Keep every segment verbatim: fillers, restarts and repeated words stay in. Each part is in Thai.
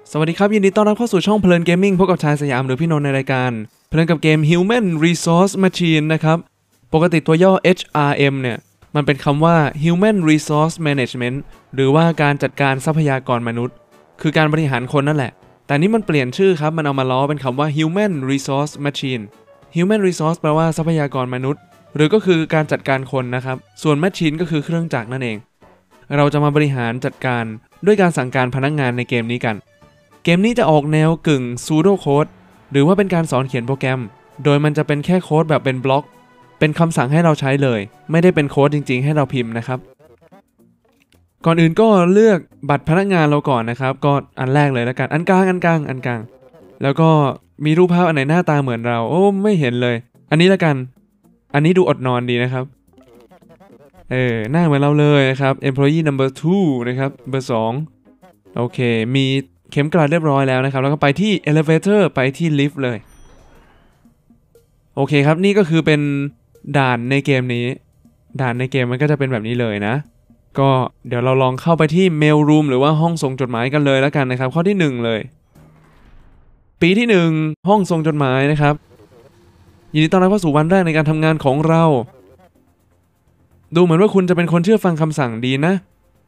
สวัสดีครับยินดีต้อนรับเข้าสู่ช่องเพลินเกมมิ่งพบกับชายสยามหรือพี่นนท์ในรายการเพลินกับเกม Human Resource Machine นะครับปกติตัวย่อ เอช อาร์ เอ็ม เนี่ยมันเป็นคำว่า Human Resource Management หรือว่าการจัดการทรัพยากรมนุษย์คือการบริหารคนนั่นแหละแต่นี้มันเปลี่ยนชื่อครับมันเอามาล้อเป็นคำว่า Human Resource Machine Human Resource แปลว่าทรัพยากรมนุษย์หรือก็คือการจัดการคนนะครับส่วน Machine ก็คือเครื่องจักรนั่นเองเราจะมาบริหารจัดการด้วยการสั่งการพนักงานในเกมนี้กันเกมนี้จะออกแนวกึ่ง pseudo code หรือว่าเป็นการสอนเขียนโปรแกรมโดยมันจะเป็นแค่โค้ดแบบเป็นบล็อกเป็นคำสั่งให้เราใช้เลยไม่ได้เป็นโค้ดจริงๆให้เราพิมพ์นะครับก่อนอื่นก็เลือกบัตรพนักงานเราก่อนนะครับก็อันแรกเลยแล้วกันอันกลางอันกลางอันกลางแล้วก็มีรูปภาพอันไหนหน้าตาเหมือนเราโอ้ไม่เห็นเลยอันนี้แล้วกันอันนี้ดูอดนอนดีนะครับเออหน้าเหมือนเราเลยนะครับ employee number two นะครับเบอร์สองโอเคมีเข็มกลัดเรียบร้อยแล้วนะครับแล้วก็ไปที่ elevator ไปที่ lift เลยโอเคครับนี่ก็คือเป็นด่านในเกมนี้ด่านในเกมมันก็จะเป็นแบบนี้เลยนะก็เดี๋ยวเราลองเข้าไปที่ mail room หรือว่าห้องส่งจดหมายกันเลยแล้วกันนะครับข้อที่หนึ่งเลยปีที่หนึ่งห้องส่งจดหมายนะครับยินดีต้อนรับเข้าสู่วันแรกในการทำงานของเราดูเหมือนว่าคุณจะเป็นคนเชื่อฟังคำสั่งดีนะ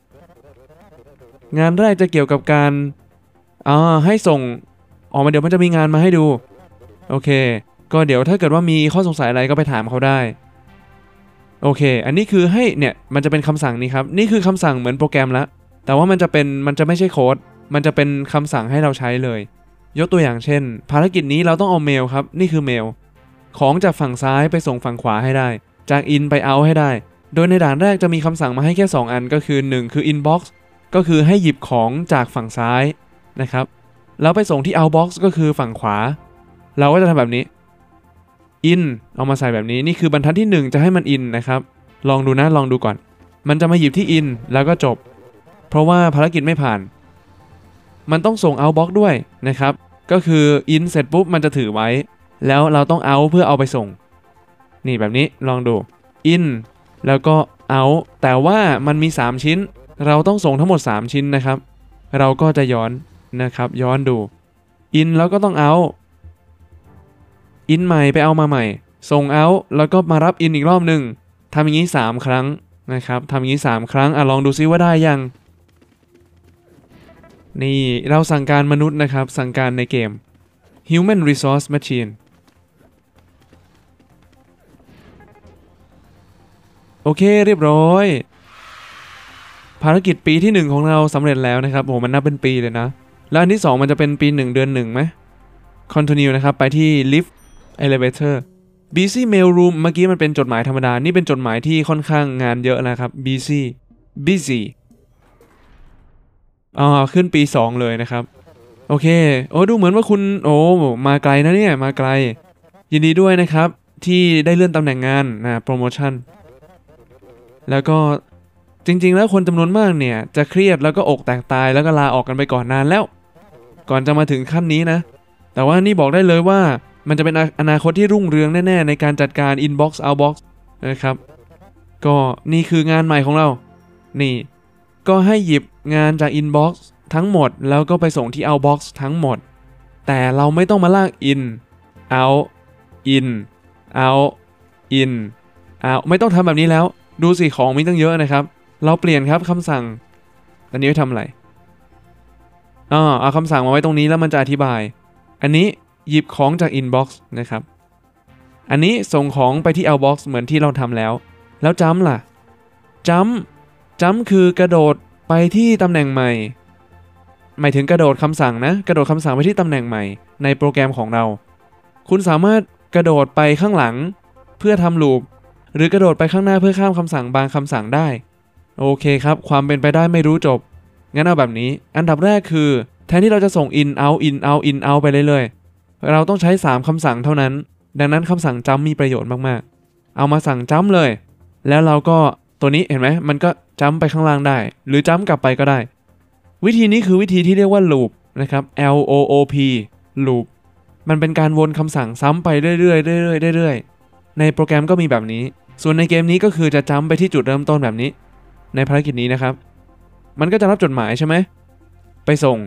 งานแรกจะเกี่ยวกับการอ่าให้ส่งออกมาเดี๋ยวมันจะมีงานมาให้ดูโอเคก็เดี๋ยวถ้าเกิดว่ามีข้อสงสัยอะไรก็ไปถามเขาได้โอเคอันนี้คือให้เนี่ยมันจะเป็นคำสั่งนี้ครับนี่คือคำสั่งเหมือนโปรแกรมละแต่ว่ามันจะเป็นมันจะไม่ใช่โค้ดมันจะเป็นคำสั่งให้เราใช้เลยยกตัวอย่างเช่นภารกิจนี้เราต้องเอาเมลครับนี่คือเมลของจากฝั่งซ้ายไปส่งฝั่งขวาให้ได้จาก in ไป out ให้ได้โดยในด่านแรกจะมีคำสั่งมาให้แค่สองอันก็คือหนึ่งคือ inbox ก็คือให้หยิบของจากฝั่งซ้ายนะครับแล้วไปส่งที่ outbox ก็คือฝั่งขวาเราก็จะทำแบบนี้ in เอามาใส่แบบนี้นี่คือบรรทัดที่หนึ่งจะให้มัน in นะครับลองดูนะลองดูก่อนมันจะมาหยิบที่ in แล้วก็จบเพราะว่าภารกิจไม่ผ่านมันต้องส่ง outbox ด้วยนะครับก็คือ in เสร็จปุ๊บมันจะถือไว้แล้วเราต้อง out เพื่อเอาไปส่งนี่แบบนี้ลองดู in แล้วก็ out แต่ว่ามันมีสามชิ้นเราต้องส่งทั้งหมดสามชิ้นนะครับเราก็จะย้อนนะครับย้อนดู in แล้วก็ต้อง out in ใหม่ไปเอามาใหม่ส่ง out แล้วก็มารับ in อีกรอบหนึ่งทำอย่างนี้สามครั้งนะครับทำอย่างนี้สามครั้งอ่ะลองดูซิว่าได้ยังนี่เราสั่งการมนุษย์นะครับสั่งการในเกม Human Resource Machine โอเคเรียบร้อยภารกิจปีที่หนึ่งของเราสำเร็จแล้วนะครับโอ้มันนับเป็นปีเลยนะแล้วอันที่สองมันจะเป็นปีหนึ่งเดือนหนึ่งไหม Continue นะครับไปที่ lift elevator busy mail room เมื่อกี้มันเป็นจดหมายธรรมดานี่เป็นจดหมายที่ค่อนข้างงานเยอะนะครับ busy busy อ่าขึ้นปีสองเลยนะครับโอเคโอ้ดูเหมือนว่าคุณโอ้มาไกลนะเนี่ยมาไกลยินดีด้วยนะครับที่ได้เลื่อนตำแหน่งงานนะโปรโมชั่นแล้วก็จริงๆแล้วคนจำนวนมากเนี่ยจะเครียดแล้วก็อกแตกตายแล้วก็ลาออกกันไปก่อนนานแล้วก่อนจะมาถึงขั้นนี้นะแต่ว่านี่บอกได้เลยว่ามันจะเป็นอนาคตที่รุ่งเรืองแน่ๆในการจัดการ inbox outbox นะครับก็นี่คืองานใหม่ของเรานี่ก็ให้หยิบงานจาก inbox ทั้งหมดแล้วก็ไปส่งที่ outbox ทั้งหมดแต่เราไม่ต้องมาลาก in out in out in out ไม่ต้องทำแบบนี้แล้วดูสิของมีตั้งเยอะนะครับเราเปลี่ยนครับคำสั่งอันนี้ไว้ทำอะไรอ๋อเอาคำสั่งมาไว้ตรงนี้แล้วมันจะอธิบายอันนี้หยิบของจาก inbox นะครับอันนี้ส่งของไปที่ outbox เหมือนที่เราทำแล้วแล้วจัมป์ล่ะจัมป์จัมป์คือกระโดดไปที่ตำแหน่งใหม่หมายถึงกระโดดคำสั่งนะกระโดดคำสั่งไปที่ตำแหน่งใหม่ในโปรแกรมของเราคุณสามารถกระโดดไปข้างหลังเพื่อทำลูปหรือกระโดดไปข้างหน้าเพื่อข้ามคำสั่งบางคำสั่งได้โอเคครับความเป็นไปได้ไม่รู้จบงั้นเอาแบบนี้อันดับแรกคือแทนที่เราจะส่ง in out in out in out ไปเรื่อยๆเราต้องใช้สามคำสั่งเท่านั้นดังนั้นคำสั่งจัมป์มีประโยชน์มากๆเอามาสั่งจัมป์เลยแล้วเราก็ตัวนี้เห็นไหมมันก็จัมป์ไปข้างล่างได้หรือจัมป์กลับไปก็ได้วิธีนี้คือวิธีที่เรียกว่า loop นะครับ L O O P loop มันเป็นการวนคำสั่งซ้ำไปเรื่อยๆเรื่อยๆเรื่อยๆในโปรแกรมก็มีแบบนี้ส่วนในเกมนี้ก็คือจะจัมป์ไปที่จุดเริ่มต้นแบบนี้ในภารกิจนี้นะครับมันก็จะรับจดหมายใช่ไหมไปส่ง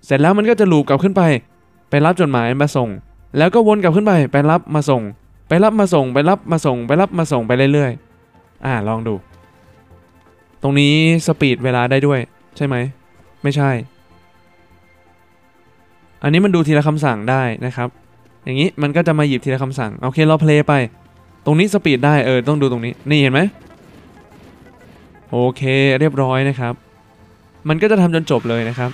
เสร็จแล้วมันก็จะลูปกลับขึ้นไปไปรับจดหมายมาส่งแล้วก็วนกลับขึ้นไปไปรับมาส่งไปรับมาส่งไปรับมาส่งไปรับมาส่งไปเรื่อยๆอ่าลองดูตรงนี้สปีดเวลาได้ด้วยใช่ไหมไม่ใช่อันนี้มันดูทีละคำสั่งได้นะครับอย่างนี้มันก็จะมาหยิบทีละคำสั่งโอเคเราเพลย์ไปตรงนี้สปีดได้เออต้องดูตรงนี้นี่เห็นไหมโอเคเรียบร้อยนะครับมันก็จะทำจนจบเลยนะครับ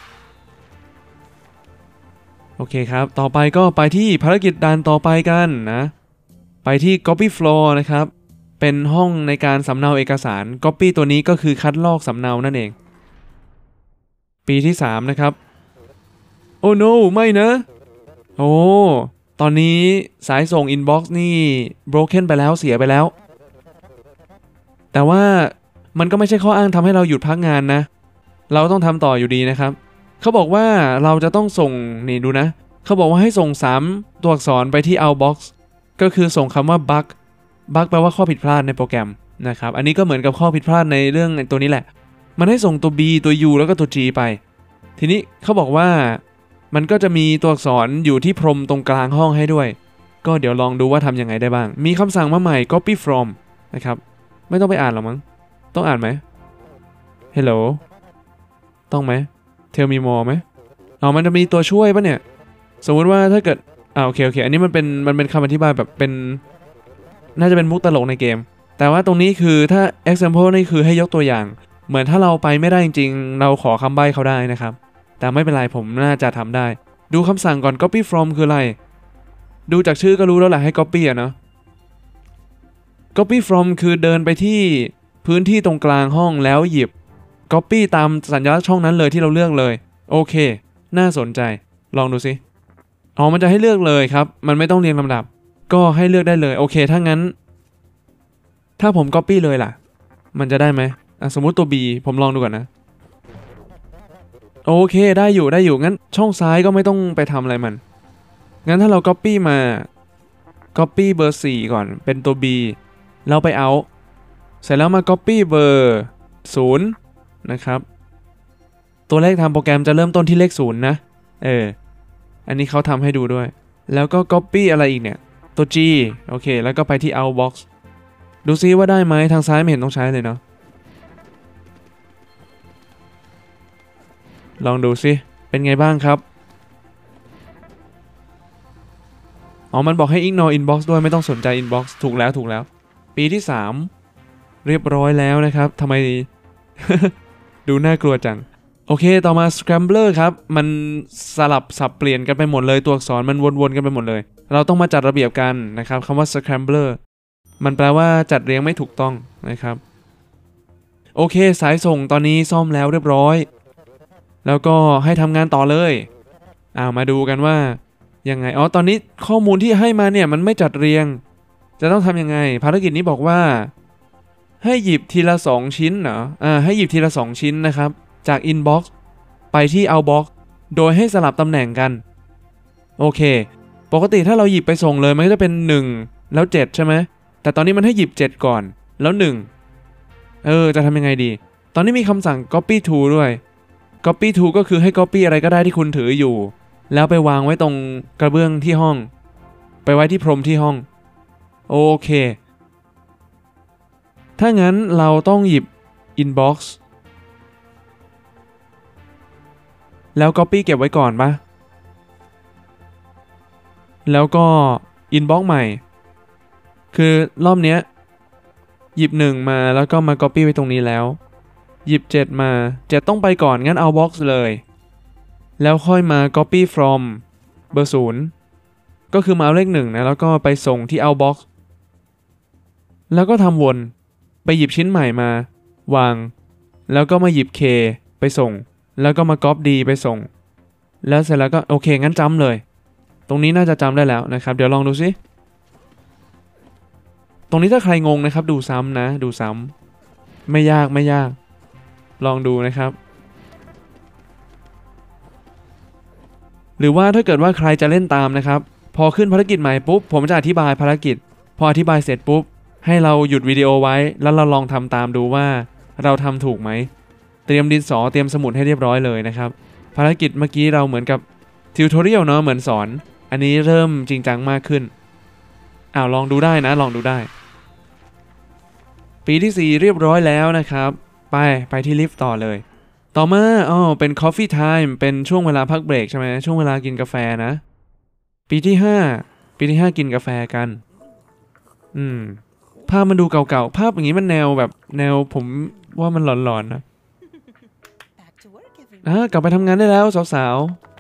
โอเคครับต่อไปก็ไปที่ภารกิจด่านต่อไปกันนะไปที่ Copy Floor นะครับเป็นห้องในการสำเนาเอกสาร Copy ตัวนี้ก็คือคัดลอกสำเนานั่นเองปีที่สามนะครับโอ้ no ไม่นะโอ้ตอนนี้สายส่ง Inbox นี่ broken ไปแล้วเสียไปแล้วแต่ว่ามันก็ไม่ใช่ข้ออ้างทำให้เราหยุดพักงานนะเราต้องทำต่ออยู่ดีนะครับเขาบอกว่าเราจะต้องส่งนี่ดูนะเขาบอกว่าให้ส่งสามตัวอักษรไปที่ outbox ก็คือส่งคำว่า bug bug แปลว่าข้อผิดพลาดในโปรแกรมนะครับอันนี้ก็เหมือนกับข้อผิดพลาดในเรื่องตัวนี้แหละมันให้ส่งตัว B ตัว U แล้วก็ตัว G ไปทีนี้เขาบอกว่ามันก็จะมีตัวอักษรอยู่ที่พรมตรงกลางห้องให้ด้วยก็เดี๋ยวลองดูว่าทำยังไงได้บ้างมีคำสั่งมาใหม่ copy from นะครับไม่ต้องไปอ่านหรอกมั้งต้องอ่านไหม hello ต้องไหม tell me more ไหมอ๋อมันจะมีตัวช่วยป่ะเนี่ยสมมุติว่าถ้าเกิดอ่าโอเคโอเคอันนี้มันเป็นมันเป็นคำอธิบายแบบเป็นน่าจะเป็นมุกตลกในเกมแต่ว่าตรงนี้คือถ้า example นี่คือให้ยกตัวอย่างเหมือนถ้าเราไปไม่ได้จริงๆเราขอคำใบ้เขาได้นะครับแต่ไม่เป็นไรผมน่าจะทำได้ดูคำสั่งก่อน copy from คืออะไรดูจากชื่อก็รู้แล้วแหละให้ copy อ่ะเนาะ copy from คือเดินไปที่พื้นที่ตรงกลางห้องแล้วหยิบ copy ตามสัญลักษณ์ช่องนั้นเลยที่เราเลือกเลยโอเคน่าสนใจลองดูสิอ๋อมันจะให้เลือกเลยครับมันไม่ต้องเรียงลำดับก็ให้เลือกได้เลยโอเคถ้างั้นถ้าผม copy เลยล่ะมันจะได้ไหมอ่ะสมมุติตัว B ผมลองดูก่อนนะโอเคได้อยู่ได้อยู่งั้นช่องซ้ายก็ไม่ต้องไปทำอะไรมันงั้นถ้าเรา copy มา copy เบอร์สี่ก่อนเป็นตัว B แล้วไปเอาเสร็จแล้วมา copy เบอร์ศูนย์นะครับตัวเลขทำโปรแกรมจะเริ่มต้นที่เลขศูนย์นะเอออันนี้เขาทำให้ดูด้วยแล้วก็ copy อะไรอีกเนี่ยตัว G โอเคแล้วก็ไปที่ outbox ดูซิว่าได้ไหมทางซ้ายไม่เห็นต้องใช้เลยเนาะลองดูซิเป็นไงบ้างครับอ๋อมันบอกให้ ignore inbox ด้วยไม่ต้องสนใจ inbox ถูกแล้วถูกแล้วปีที่สามเรียบร้อยแล้วนะครับทำไม ดูน่ากลัวจังโอเคต่อมา scrambler ครับมันสลับสับเปลี่ยนกันไปหมดเลยตัวอักษรมันวนๆกันไปหมดเลยเราต้องมาจัดระเบียบกันนะครับคำว่า scrambler มันแปลว่าจัดเรียงไม่ถูกต้องนะครับโอเคสายส่งตอนนี้ซ่อมแล้วเรียบร้อยแล้วก็ให้ทำงานต่อเลยอ่ามาดูกันว่ายังไงอ๋อตอนนี้ข้อมูลที่ให้มาเนี่ยมันไม่จัดเรียงจะต้องทำยังไงภารกิจนี้บอกว่าให้หยิบทีละสองชิ้นเหรออ่าให้หยิบทีละสองชิ้นนะครับจาก inbox ไปที่ outbox โดยให้สลับตำแหน่งกันโอเคปกติถ้าเราหยิบไปส่งเลยมันก็จะเป็นหนึ่งแล้วเจ็ดใช่ไหมแต่ตอนนี้มันให้หยิบเจ็ดก่อนแล้วหนึ่งเออจะทำยังไงดีตอนนี้มีคำสั่ง copy to ด้วย copy to ก็คือให้ copy อะไรก็ได้ที่คุณถืออยู่แล้วไปวางไว้ตรงกระเบื้องที่ห้องไปไว้ที่พรมที่ห้องโอเคถ้างั้นเราต้องหยิบ inbox แล้ว copy เก็บไว้ก่อนปะแล้วก็ inbox ใหม่คือรอบเนี้ยหยิบหนึ่งมาแล้วก็มา copy ไว้ตรงนี้แล้วหยิบเจ็ดมาเจ็ดต้องไปก่อนงั้นเอา box เลยแล้วค่อยมา copy from เบอร์ศูนย์ก็คือมาเอาเลขหนึ่งนะแล้วก็ไปส่งที่ outbox แล้วก็ทำวนไปหยิบชิ้นใหม่มาวางแล้วก็มาหยิบ K ไปส่งแล้วก็มา copy D ไปส่งแล้วเสร็จแล้วก็โอเคงั้นจำเลยตรงนี้น่าจะจำได้แล้วนะครับเดี๋ยวลองดูซิตรงนี้ถ้าใครงงนะครับดูซ้ำนะดูซ้ำไม่ยากไม่ยากลองดูนะครับหรือว่าถ้าเกิดว่าใครจะเล่นตามนะครับพอขึ้นภารกิจใหม่ปุ๊บผมจะอธิบายภารกิจพออธิบายเสร็จปุ๊บให้เราหยุดวิดีโอไว้แล้วเราลองทำตามดูว่าเราทำถูกไหมเตรียมดินสอเตรียมสมุดให้เรียบร้อยเลยนะครับภารกิจเมื่อกี้เราเหมือนกับทิวทอเรียลเนาะเหมือนสอนอันนี้เริ่มจริงจังมากขึ้นอ้าวลองดูได้นะลองดูได้ปีที่สี่เรียบร้อยแล้วนะครับไปไปที่ลิฟต์ต่อเลยต่อมาอ๋อเป็น Coffee Time เป็นช่วงเวลาพักเบรกใช่ไหมช่วงเวลากินกาแฟนะปีที่ห้าปีที่ห้ากินกาแฟกันอืมภาพมันดูเก่าๆภาพอย่างนี้มันแนวแบบแนวผมว่ามันหลอนๆนะอ่ากลับไปทำงานได้แล้วสาว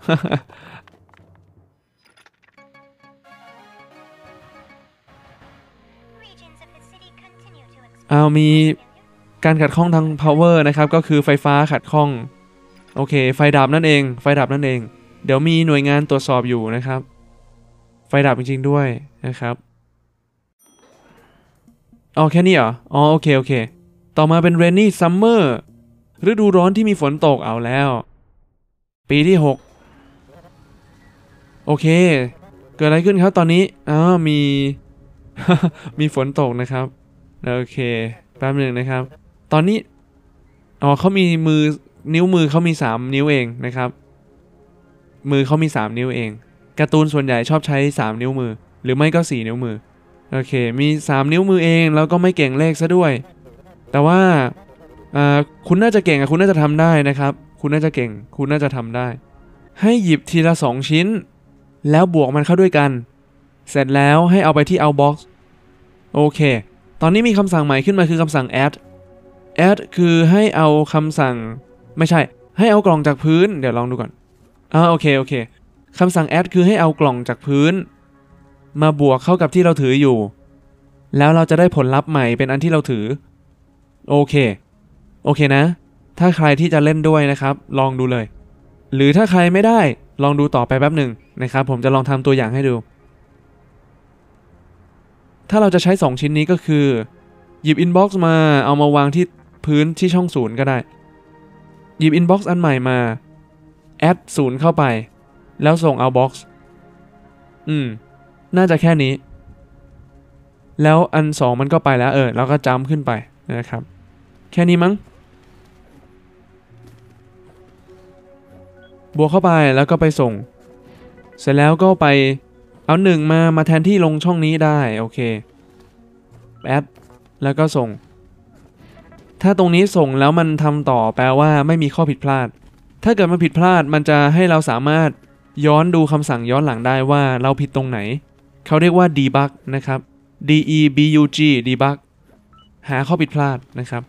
ๆ เอามีการขัดข้องทาง power นะครับก็คือไฟฟ้าขัดข้องโอเคไฟดับนั่นเองไฟดับนั่นเองเดี๋ยวมีหน่วยงานตรวจสอบอยู่นะครับไฟดับจริงๆด้วยนะครับอ๋อแค่นี้เหรออ๋อโอเคโอเคต่อมาเป็น rainy summer ฤดูร้อนที่มีฝนตกเอาแล้วปีที่หกโอเคเกิดอะไรขึ้นครับตอนนี้อ๋อมี มีฝนตกนะครับโอเคแป๊บนึงนะครับตอนนี้อ๋อเขามีมือนิ้วมือเขามีสามนิ้วเองนะครับมือเขามีสามนิ้วเองการ์ตูนส่วนใหญ่ชอบใช้สามนิ้วมือหรือไม่ก็สี่นิ้วมือโอเคมีสามนิ้วมือเองแล้วก็ไม่เก่งเลขซะด้วยแต่ว่าอ่าคุณน่าจะเก่งอะคุณน่าจะทำได้นะครับคุณน่าจะเก่งคุณน่าจะทำได้ให้หยิบทีละสองชิ้นแล้วบวกมันเข้าด้วยกันเสร็จแล้วให้เอาไปที่ outbox โอเคตอนนี้มีคำสั่งใหม่ขึ้นมาคือคำสั่ง add add คือให้เอาคำสั่งไม่ใช่ให้เอากล่องจากพื้นเดี๋ยวลองดูก่อนอ่าโอเคโอเคคำสั่ง add คือให้เอากล่องจากพื้นมาบวกเข้ากับที่เราถืออยู่แล้วเราจะได้ผลลัพธ์ใหม่เป็นอันที่เราถือโอเคโอเคนะถ้าใครที่จะเล่นด้วยนะครับลองดูเลยหรือถ้าใครไม่ได้ลองดูต่อไปแป๊บหนึ่งนะครับผมจะลองทำตัวอย่างให้ดูถ้าเราจะใช้สองชิ้นนี้ก็คือหยิบ inbox มาเอามาวางที่พื้นที่ช่องศูนย์ก็ได้หยิบ inbox อันใหม่มา add ศูนย์เข้าไปแล้วส่ง outbox อืมน่าจะแค่นี้แล้วอันสองมันก็ไปแล้วเออแล้วก็จัมป์ขึ้นไปนะครับแค่นี้มั้งบวกเข้าไปแล้วก็ไปส่งเสร็จแล้วก็ไปเอาหนึ่งมามาแทนที่ลงช่องนี้ได้โอเคแอดแล้วก็ส่งถ้าตรงนี้ส่งแล้วมันทำต่อแปลว่าไม่มีข้อผิดพลาดถ้าเกิดมันผิดพลาดมันจะให้เราสามารถย้อนดูคำสั่งย้อนหลังได้ว่าเราผิดตรงไหนเขาเรียกว่า debug นะครับ D E B U G debug หาข้อผิดพลาดนะครับ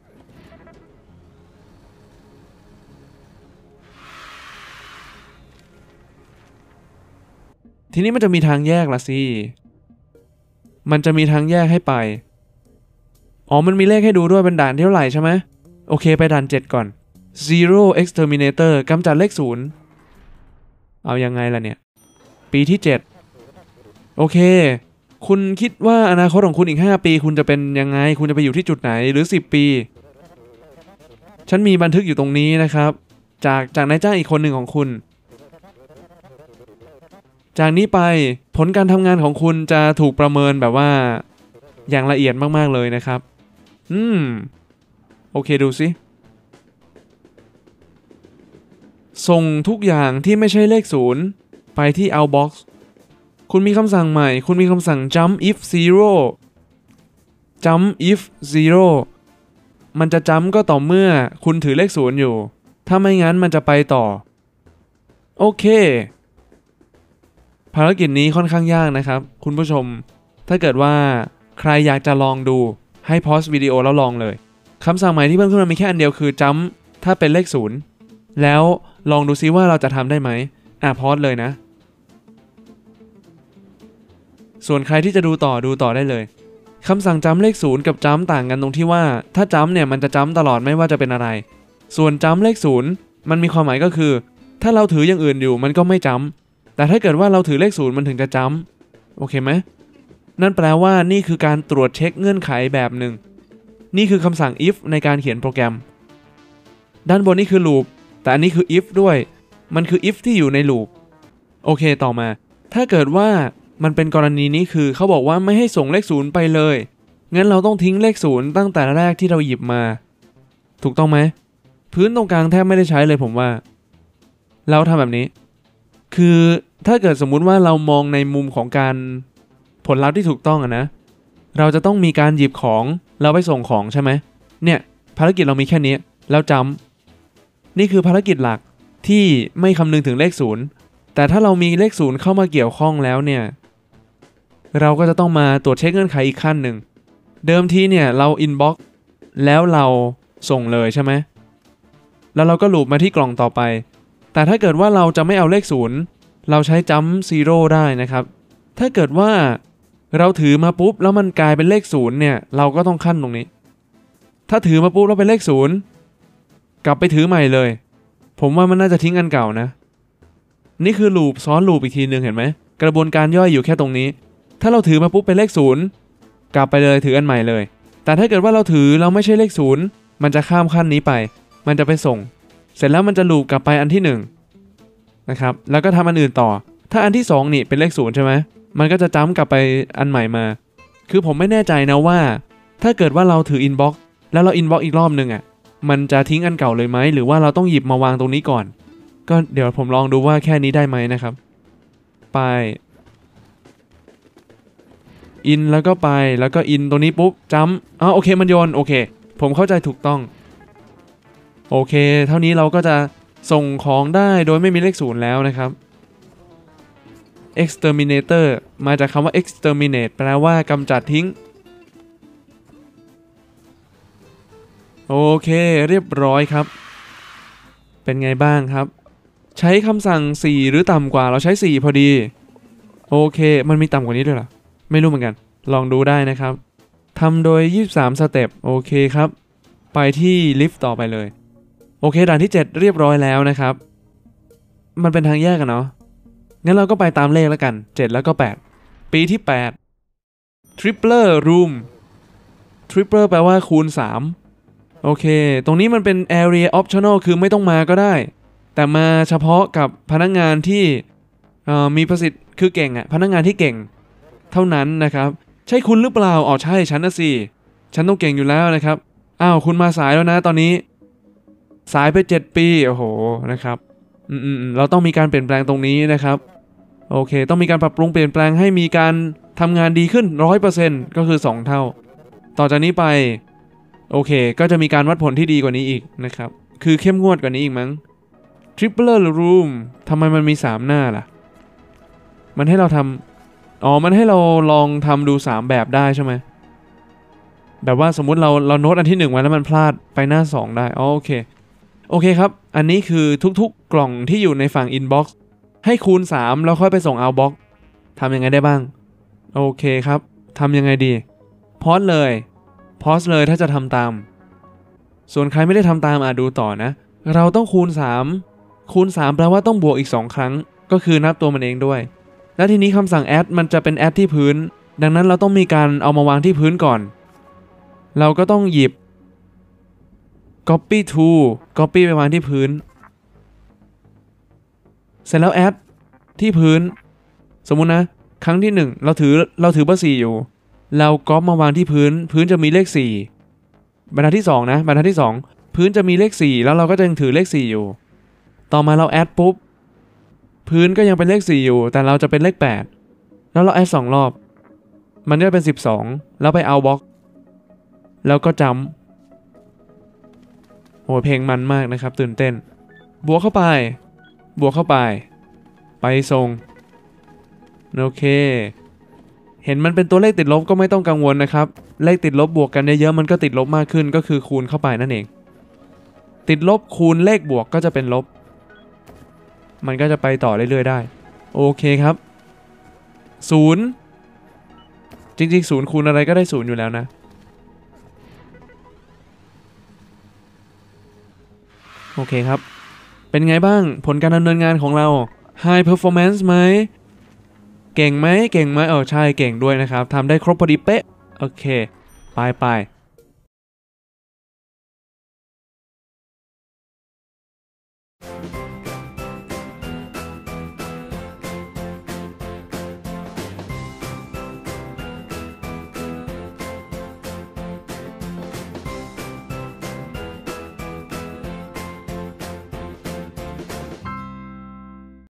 ทีนี้มันจะมีทางแยกละสิมันจะมีทางแยกให้ไปอ๋อมันมีเลขให้ดูด้วยเป็นด่านเท่าไหร่ใช่ไหมโอเคไปด่านเจ็ดก่อน zero exterminator กำจัดเลขศูนย์เอายังไงล่ะเนี่ยปีที่เจ็ดโอเคคุณคิดว่าอนาคตของคุณอีกห้าปีคุณจะเป็นยังไงคุณจะไปอยู่ที่จุดไหนหรือสิบปีฉันมีบันทึกอยู่ตรงนี้นะครับจากจากนายจ้างอีกคนหนึ่งของคุณจากนี้ไปผลการทำงานของคุณจะถูกประเมินแบบว่าอย่างละเอียดมากๆเลยนะครับอืมโอเคดูสิส่งทุกอย่างที่ไม่ใช่เลขศูนย์ไปที่ outbox คุณมีคำสั่งใหม่คุณมีคำสั่ง jump if zero jump if zero มันจะจัมป์ก็ต่อเมื่อคุณถือเลขศูนย์อยู่ถ้าไม่งั้นมันจะไปต่อโอเคภารกิจนี้ค่อนข้างยากนะครับคุณผู้ชมถ้าเกิดว่าใครอยากจะลองดูให้พอสวิดีโอแล้วลองเลยคำสั่งใหม่ที่เพิ่มขึ้นมามีแค่อันเดียวคือจัมป์ถ้าเป็นเลขศูนย์แล้วลองดูซิว่าเราจะทำได้ไหมอ่ะพอสเลยนะส่วนใครที่จะดูต่อดูต่อได้เลยคำสั่งจัมป์เลขศูนย์กับจัมป์ต่างกันตรงที่ว่าถ้าจัมป์เนี่ยมันจะจัมป์ตลอดไม่ว่าจะเป็นอะไรส่วนจัมป์เลขศูนย์มันมีความหมายก็คือถ้าเราถืออย่างอื่นอยู่มันก็ไม่จัมป์แต่ถ้าเกิดว่าเราถือเลขศูนย์มันถึงจะจัมป์โอเคไหมนั่นแปลว่านี่คือการตรวจเช็คเงื่อนไขแบบหนึ่งนี่คือคำสั่ง if ในการเขียนโปรแกรมด้านบนนี่คือ loop แต่อันนี้คือ if ด้วยมันคือ if ที่อยู่ใน loop โอเคต่อมาถ้าเกิดว่ามันเป็นกรณีนี้คือเขาบอกว่าไม่ให้ส่งเลขศูนย์ไปเลยงั้นเราต้องทิ้งเลขศูนย์ตั้งแต่แรกที่เราหยิบมาถูกต้องไหมพื้นตรงกลางแทบไม่ได้ใช้เลยผมว่าแล้วทำแบบนี้คือถ้าเกิดสมมุติว่าเรามองในมุมของการผลลัพธ์ที่ถูกต้องอะนะเราจะต้องมีการหยิบของเราไปส่งของใช่ไหมเนี่ยภารกิจเรามีแค่นี้แล้วจำนี่คือภารกิจหลักที่ไม่คำนึงถึงเลขศูนย์แต่ถ้าเรามีเลขศูนย์เข้ามาเกี่ยวข้องแล้วเนี่ยเราก็จะต้องมาตรวจเช็คเงื่อนไขอีกขั้นหนึ่งเดิมทีเนี่ยเราอินบ็อกซ์แล้วเราส่งเลยใช่ไหมแล้วเราก็ลูปมาที่กล่องต่อไปแต่ถ้าเกิดว่าเราจะไม่เอาเลขศูนย์เราใช้จัมป์ซีโร่ได้นะครับถ้าเกิดว่าเราถือมาปุ๊บแล้วมันกลายเป็นเลขศูนย์เนี่ยเราก็ต้องขั้นตรงนี้ถ้าถือมาปุ๊บแล้วเป็นเลขศูนย์กลับไปถือใหม่เลยผมว่ามันน่าจะทิ้งอันเก่านะนี่คือลูปซ้อนลูปอีกทีนึงเห็นไหมกระบวนการย่อยอยู่แค่ตรงนี้ถ้าเราถือมาปุ๊บเป็นเลขศูนย์กลับไปเลยถืออันใหม่เลยแต่ถ้าเกิดว่าเราถือเราไม่ใช่เลขศูนย์มันจะข้ามขั้นนี้ไปมันจะไปส่งเสร็จแล้วมันจะลูปกลับไปอันที่หนึ่งนะครับแล้วก็ทำอันอื่นต่อถ้าอันที่สองนี่เป็นเลขศูนย์ใช่ไหมมันก็จะจ้ำกลับไปอันใหม่มาคือผมไม่แน่ใจนะว่าถ้าเกิดว่าเราถืออินบ็อกซ์แล้วเราอินบ็อกซ์อีกรอบนึงอ่ะมันจะทิ้งอันเก่าเลยไหมหรือว่าเราต้องหยิบมาวางตรงนี้ก่อนก็เดี๋ยวผมลองดูว่าแค่นี้ได้ไหมนะครับไปอินแล้วก็ไปแล้วก็อินตรงนี้ปุ๊บจ้ำอ๋อโอเคมันโยนโอเคผมเข้าใจถูกต้องโอเคเท่านี้เราก็จะส่งของได้โดยไม่มีเลขศูนย์แล้วนะครับ exterminator มาจากคำว่า exterminate แปลว่ากำจัดทิ้งโอเคเรียบร้อยครับเป็นไงบ้างครับใช้คำสั่งสี่หรือต่ำกว่าเราใช้สี่พอดีโอเคมันมีต่ำกว่านี้ด้วยเหรอไม่รู้เหมือนกันลองดูได้นะครับทำโดยยี่สิบสามสเต็ปโอเคครับไปที่ลิฟต์ต่อไปเลยโอเคด่านที่เจ็ดเรียบร้อยแล้วนะครับมันเป็นทางแยกกันเนาะงั้นเราก็ไปตามเลขแล้วกันเจ็ดแล้วก็แปดปีที่แปด Tripler Room Tripler แปลว่าคูณสามโอเคตรงนี้มันเป็น area optional คือไม่ต้องมาก็ได้แต่มาเฉพาะกับพนักงานที่มีประสิทธิ์คือเก่งอ่ะพนักงานที่เก่งเท่านั้นนะครับใช่คุณหรือเปล่าอ๋อใช่ฉันนะสิฉันต้องเก่งอยู่แล้วนะครับอ้าวคุณมาสายแล้วนะตอนนี้สายไปเจ็ดปีโอ้โหนะครับอืมๆเราต้องมีการเปลี่ยนแปลงตรงนี้นะครับโอเคต้องมีการปรับปรุงเปลี่ยนแปลงให้มีการทำงานดีขึ้น ร้อยเปอร์เซ็นต์ ก็คือสองเท่าต่อจากนี้ไปโอเคก็จะมีการวัดผลที่ดีกว่านี้อีกนะครับคือเข้มงวดกว่านี้อีกมั้ง Tripler Room ทำไมมันมีสามหน้าล่ะมันให้เราทำอ๋อมันให้เราลองทำดูสามแบบได้ใช่ไหมแบบว่าสมมุติเราเราโน้ตอันที่หนึ่งไว้แล้วมันพลาดไปหน้าสองได้อ๋อโอเคโอเคครับอันนี้คือทุกๆกล่องที่อยู่ในฝั่ง Inbox ให้คูณสามแล้วค่อยไปส่ง Outbox ทำยังไงได้บ้างโอเคครับทำยังไงดีพอสเลยพอสเลยถ้าจะทำตามส่วนใครไม่ได้ทำตามอ่ะดูต่อนะเราต้องคูณสามคูณสามแปลว่าต้องบวกอีกสองครั้งก็คือนับตัวมันเองด้วยและทีนี้คำสั่ง add มันจะเป็น add ที่พื้นดังนั้นเราต้องมีการเอามาวางที่พื้นก่อนเราก็ต้องหยิบ copy to copy ไปวางที่พื้นเสร็จแล้ว add ที่พื้นสมมุตินะครั้งที่หนึ่งเราถือเราถือเบอร์สี่อยู่เราก๊อปมาวางที่พื้นพื้นจะมีเลขสี่บรรทัดที่สองนะบรรทัดที่สองพื้นจะมีเลขสี่แล้วเราก็จะยังถือเลขสี่อยู่ต่อมาเรา add ปุ๊บพื้นก็ยังเป็นเลขสี่อยู่แต่เราจะเป็นเลขแปดแล้วเรา add สองรอบมันจะเป็นสิบสองแล้วไปเอาบล็อกแล้วก็จำโหเพลงมันมากนะครับตื่นเต้นบวกเข้าไปบวกเข้าไปไปส่งโอเคเห็นมันเป็นตัวเลขติดลบก็ไม่ต้องกังวลนะครับเลขติดลบบวกกันเยอะๆมันก็ติดลบมากขึ้นก็คือคูณเข้าไปนั่นเองติดลบคูณเลขบวกก็จะเป็นลบมันก็จะไปต่อเรื่อยๆได้โอเคครับศูนย์จริงๆศูนย์คูณอะไรก็ได้ศูนย์อยู่แล้วนะโอเคครับเป็นไงบ้างผลการดำเนินงานของเรา High Performance ไหมเก่งไหมเก่งไหมเออใช่เก่งด้วยนะครับทำได้ครบพอดีเป๊ะโอเคไปไป